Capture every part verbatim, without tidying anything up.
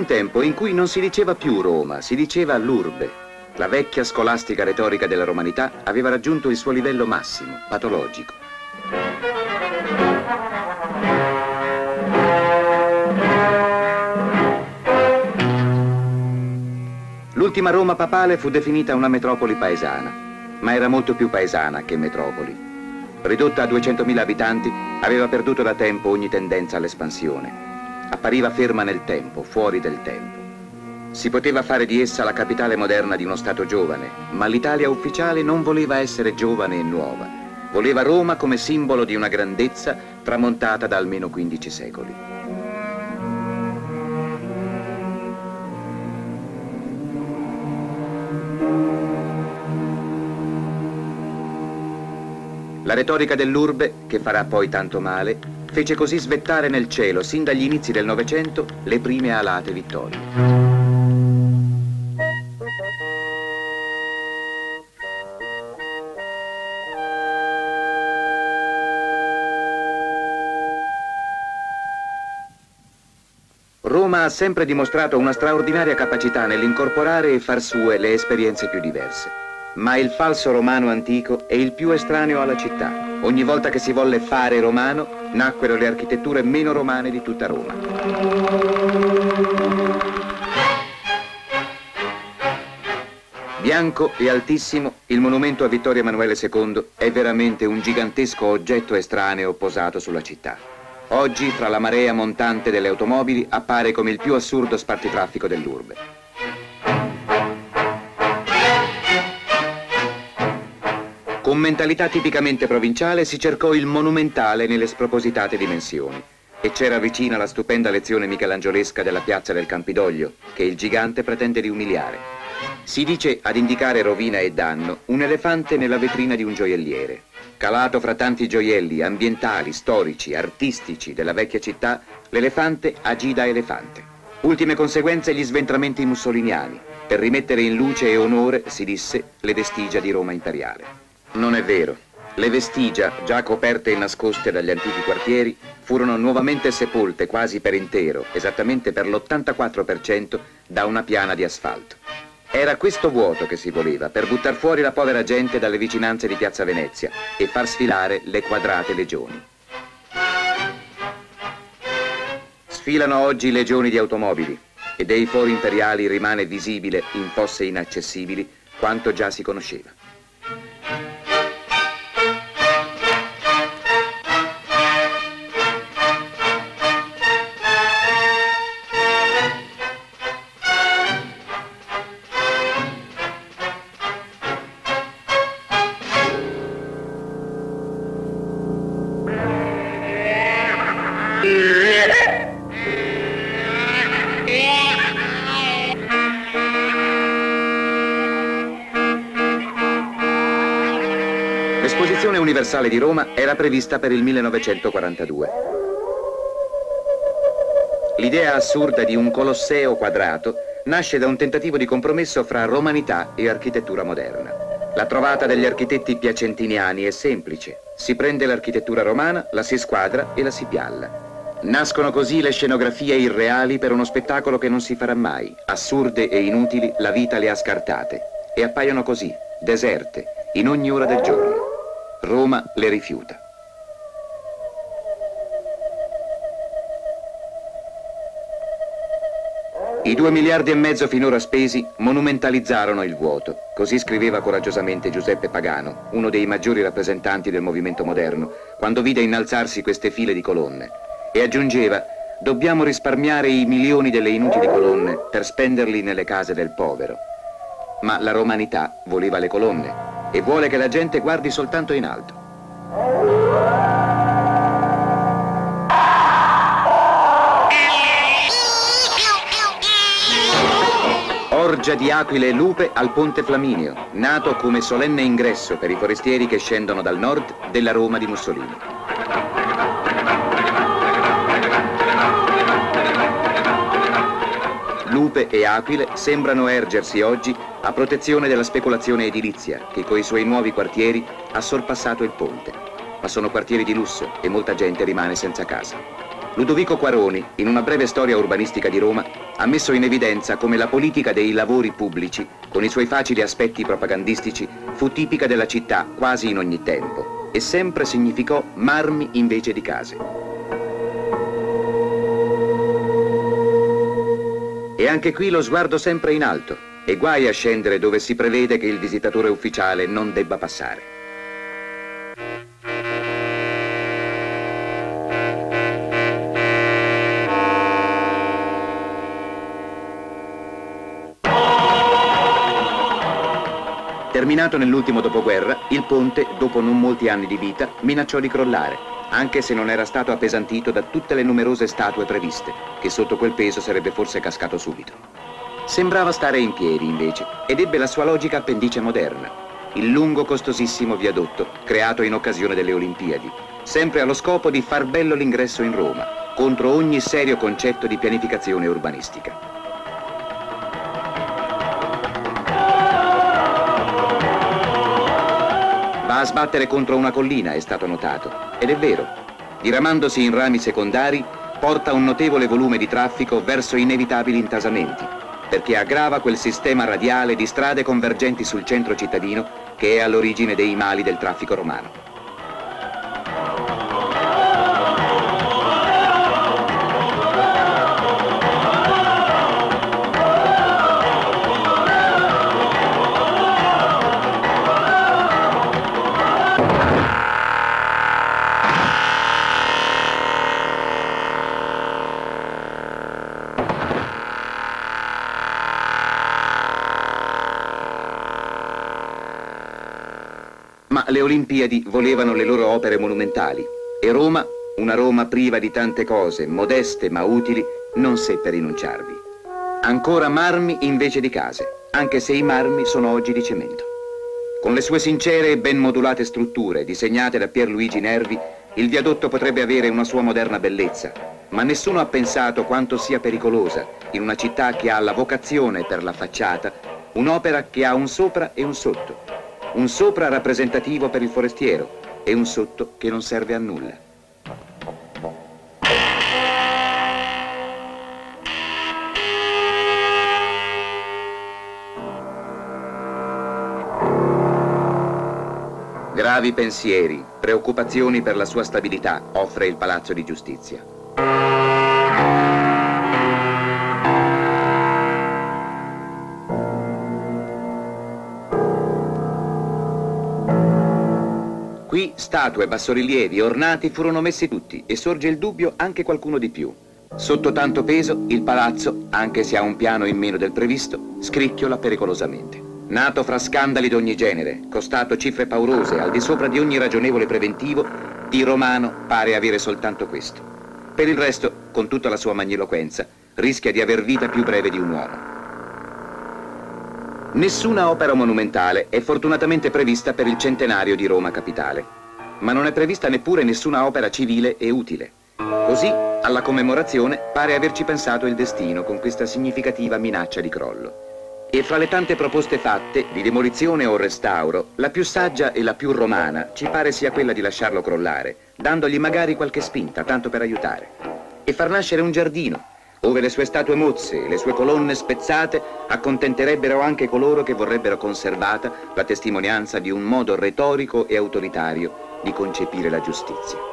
tempo in cui non si diceva più Roma, si diceva l'Urbe. La vecchia scolastica retorica della romanità aveva raggiunto il suo livello massimo, patologico. L'ultima Roma papale fu definita una metropoli paesana, ma era molto più paesana che metropoli. Ridotta a duecentomila abitanti, aveva perduto da tempo ogni tendenza all'espansione. Appariva ferma nel tempo, fuori del tempo. Si poteva fare di essa la capitale moderna di uno Stato giovane, ma l'Italia ufficiale non voleva essere giovane e nuova. Voleva Roma come simbolo di una grandezza tramontata da almeno quindici secoli. La retorica dell'Urbe, che farà poi tanto male, fece così svettare nel cielo, sin dagli inizi del Novecento, le prime alate vittorie. Roma ha sempre dimostrato una straordinaria capacità nell'incorporare e far sue le esperienze più diverse. Ma il falso romano antico è il più estraneo alla città. Ogni volta che si volle fare romano, nacquero le architetture meno romane di tutta Roma. Bianco e altissimo, il monumento a Vittorio Emanuele secondo è veramente un gigantesco oggetto estraneo posato sulla città. Oggi, fra la marea montante delle automobili, appare come il più assurdo spartitraffico dell'Urbe. Con mentalità tipicamente provinciale si cercò il monumentale nelle spropositate dimensioni e c'era vicina la stupenda lezione michelangiolesca della piazza del Campidoglio che il gigante pretende di umiliare. Si dice, ad indicare rovina e danno, un elefante nella vetrina di un gioielliere. Calato fra tanti gioielli ambientali, storici, artistici della vecchia città, l'elefante agì da elefante. Ultime conseguenze gli sventramenti mussoliniani, per rimettere in luce e onore, si disse, le vestigia di Roma imperiale. Non è vero. Le vestigia, già coperte e nascoste dagli antichi quartieri, furono nuovamente sepolte quasi per intero, esattamente per l'ottantaquattro per cento, da una piana di asfalto. Era questo vuoto che si voleva, per buttar fuori la povera gente dalle vicinanze di Piazza Venezia e far sfilare le quadrate legioni. Sfilano oggi legioni di automobili e dei fori imperiali rimane visibile in fosse inaccessibili quanto già si conosceva. L'Esposizione Universale di Roma era prevista per il millenovecentoquarantadue. L'idea assurda di un colosseo quadrato nasce da un tentativo di compromesso fra romanità e architettura moderna. La trovata degli architetti piacentiniani è semplice. Si prende l'architettura romana, la si squadra e la si pialla. Nascono così le scenografie irreali per uno spettacolo che non si farà mai. Assurde e inutili, la vita le ha scartate. E appaiono così, deserte, in ogni ora del giorno. Roma le rifiuta. I due miliardi e mezzo finora spesi monumentalizzarono il vuoto, così scriveva coraggiosamente Giuseppe Pagano, uno dei maggiori rappresentanti del movimento moderno, quando vide innalzarsi queste file di colonne, e aggiungeva: dobbiamo risparmiare i milioni delle inutili colonne per spenderli nelle case del povero. Ma la romanità voleva le colonne e vuole che la gente guardi soltanto in alto. Orgia di aquile e lupe al Ponte Flaminio, nato come solenne ingresso per i forestieri che scendono dal nord della Roma di Mussolini. Lupe e aquile sembrano ergersi oggi a protezione della speculazione edilizia che coi suoi nuovi quartieri ha sorpassato il ponte. Ma sono quartieri di lusso e molta gente rimane senza casa. Ludovico Quaroni, in una breve storia urbanistica di Roma, ha messo in evidenza come la politica dei lavori pubblici, con i suoi facili aspetti propagandistici, fu tipica della città quasi in ogni tempo e sempre significò marmi invece di case. E anche qui lo sguardo sempre in alto, e guai a scendere dove si prevede che il visitatore ufficiale non debba passare. Terminato nell'ultimo dopoguerra, il ponte, dopo non molti anni di vita, minacciò di crollare, anche se non era stato appesantito da tutte le numerose statue previste, che sotto quel peso sarebbe forse cascato subito. Sembrava stare in piedi, invece, ed ebbe la sua logica appendice moderna, il lungo costosissimo viadotto creato in occasione delle Olimpiadi, sempre allo scopo di far bello l'ingresso in Roma, contro ogni serio concetto di pianificazione urbanistica. Va a sbattere contro una collina, è stato notato, ed è vero. Diramandosi in rami secondari, porta un notevole volume di traffico verso inevitabili intasamenti, perché aggrava quel sistema radiale di strade convergenti sul centro cittadino che è all'origine dei mali del traffico romano. Ma le Olimpiadi volevano le loro opere monumentali e Roma, una Roma priva di tante cose, modeste ma utili, non seppe rinunciarvi. Ancora marmi invece di case, anche se i marmi sono oggi di cemento. Con le sue sincere e ben modulate strutture, disegnate da Pierluigi Nervi, il viadotto potrebbe avere una sua moderna bellezza, ma nessuno ha pensato quanto sia pericolosa, in una città che ha la vocazione per la facciata, un'opera che ha un sopra e un sotto. Un sopra rappresentativo per il forestiero e un sotto che non serve a nulla. Gravi pensieri, preoccupazioni per la sua stabilità offre il Palazzo di Giustizia. Qui statue e bassorilievi ornati furono messi tutti e sorge il dubbio anche qualcuno di più. Sotto tanto peso il palazzo, anche se ha un piano in meno del previsto, scricchiola pericolosamente. Nato fra scandali d'ogni genere, costato cifre paurose, al di sopra di ogni ragionevole preventivo, di romano pare avere soltanto questo. Per il resto, con tutta la sua magniloquenza, rischia di aver vita più breve di un uomo. Nessuna opera monumentale è fortunatamente prevista per il centenario di Roma Capitale, ma non è prevista neppure nessuna opera civile e utile. Così, alla commemorazione, pare averci pensato il destino con questa significativa minaccia di crollo. E fra le tante proposte fatte, di demolizione o restauro, la più saggia e la più romana ci pare sia quella di lasciarlo crollare, dandogli magari qualche spinta, tanto per aiutare, e far nascere un giardino, ove le sue statue mozze e le sue colonne spezzate accontenterebbero anche coloro che vorrebbero conservata la testimonianza di un modo retorico e autoritario di concepire la giustizia.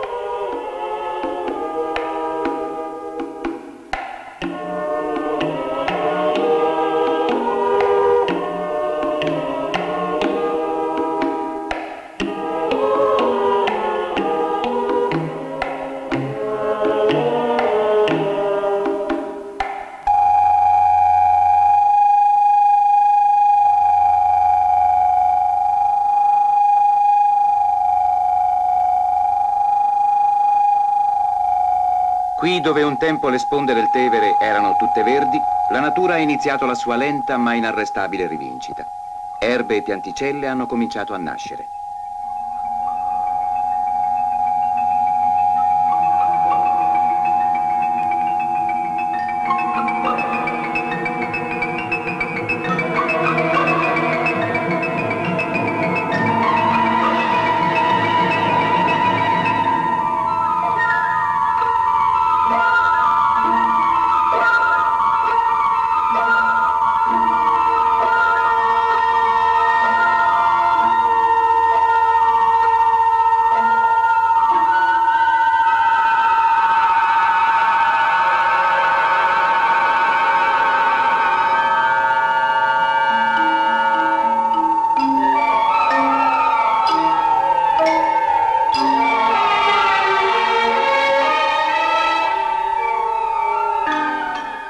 Qui dove un tempo le sponde del Tevere erano tutte verdi, la natura ha iniziato la sua lenta ma inarrestabile rivincita. Erbe e pianticelle hanno cominciato a nascere.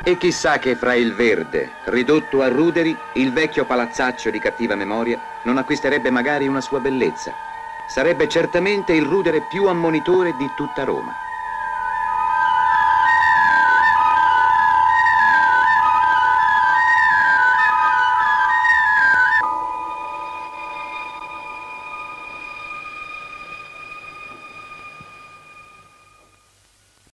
E chissà che fra il verde, ridotto a ruderi, il vecchio palazzaccio di cattiva memoria non acquisterebbe magari una sua bellezza. Sarebbe certamente il rudere più ammonitore di tutta Roma.